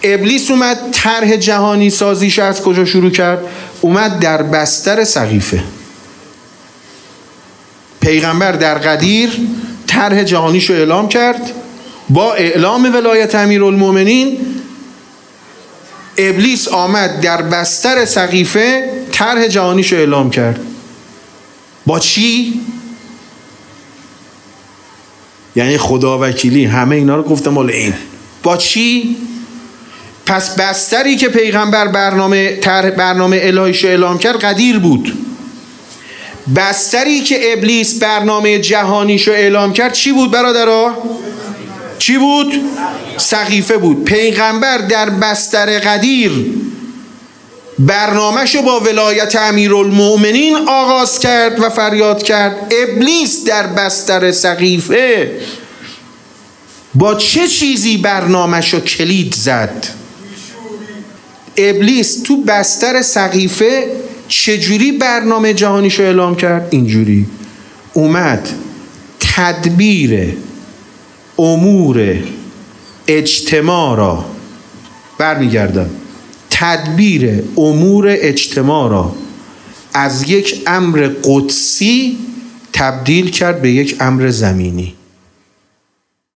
ابلیس اومد طرح جهانی سازیش از کجا شروع کرد؟ اومد در بستر سقیفه. پیغمبر در قدیر طرح جهانیشو اعلام کرد. با اعلام ولایت امیرالمومنین ابلیس آمد در بستر سقیفه طرح جهانیشو اعلام کرد. با چی؟ یعنی خدا وکیلی همه اینا رو گفتم مال این. با چی؟ پس بستری که پیغمبر برنامه الهیشو اعلام کرد قدیر بود. بستری که ابلیس برنامه جهانیشو اعلام کرد چی بود برادرها؟ چی بود؟ سقیفه بود. پیغمبر در بستر قدیر برنامهشو با ولایت امیرالمؤمنین آغاز کرد و فریاد کرد. ابلیس در بستر سقیفه با چه چیزی برنامهشو کلید زد؟ ابلیس تو بستر سقیفه چجوری برنامه جهانیشو اعلام کرد؟ اینجوری اومد تدبیر امور اجتماع را، برمیگردم، تدبیر امور اجتماع را از یک امر قدسی تبدیل کرد به یک امر زمینی.